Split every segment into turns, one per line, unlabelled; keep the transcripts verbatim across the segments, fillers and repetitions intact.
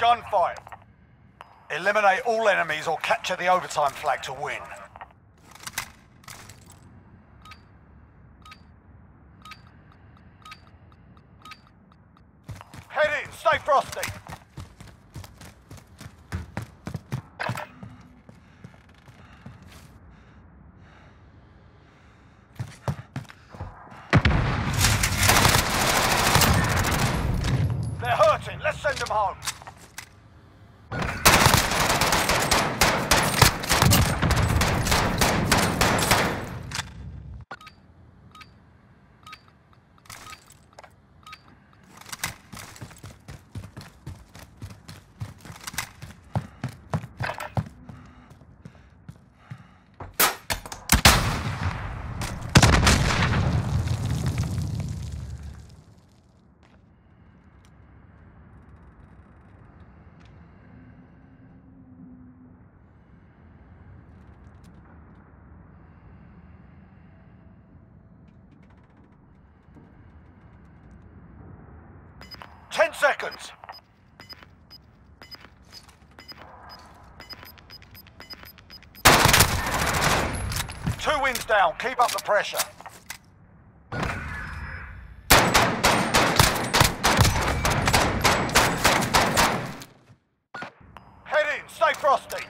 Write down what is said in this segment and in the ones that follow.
Gunfight. Eliminate all enemies or capture the overtime flag to win. Head in, stay frosty. They're hurting, let's send them home. Ten seconds. Two wins down. Keep up the pressure. Head in. Stay frosty.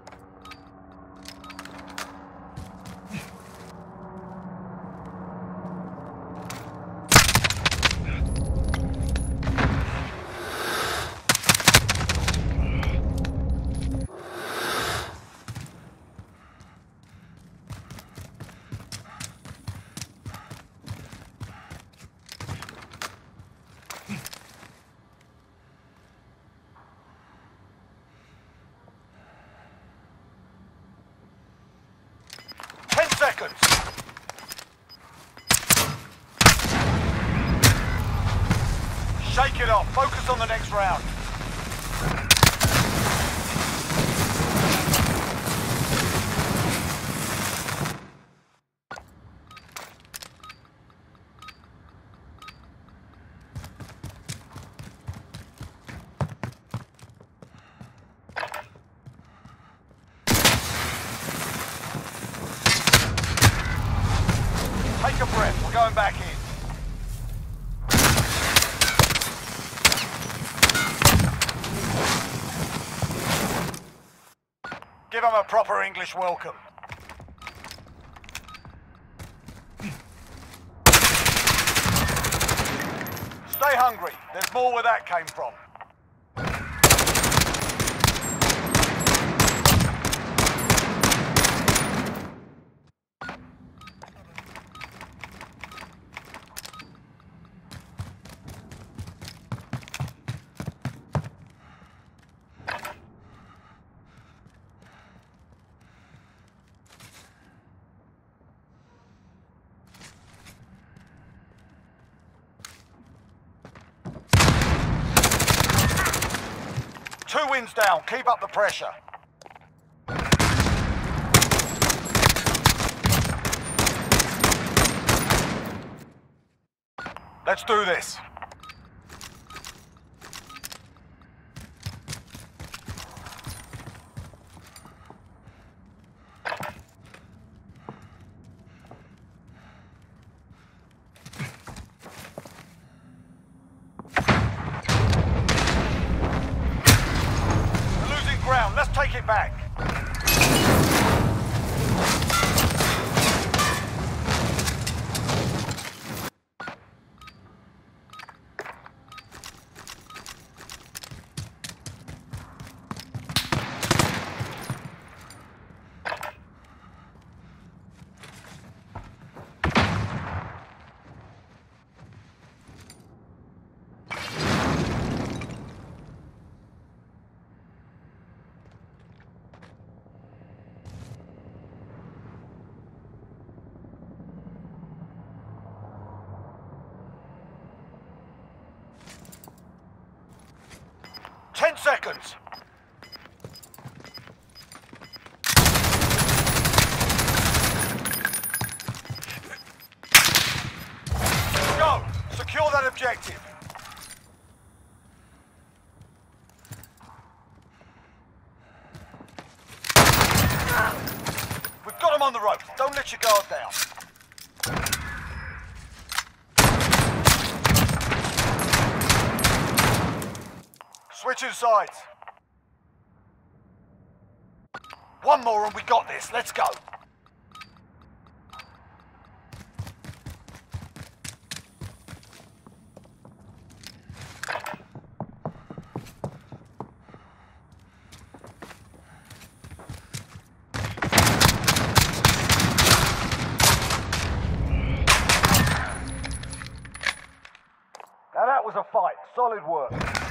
Seconds. Shake it off. Focus on the next round. Take a breath, we're going back in. Give them a proper English welcome. Stay hungry, there's more where that came from. Two wins down, keep up the pressure. Let's do this. Let's take it back. Ten seconds. Go! Secure that objective. them on the road. Don't let your guard down. Switching sides. One more and we got this. Let's go. Now that was a fight. Solid work.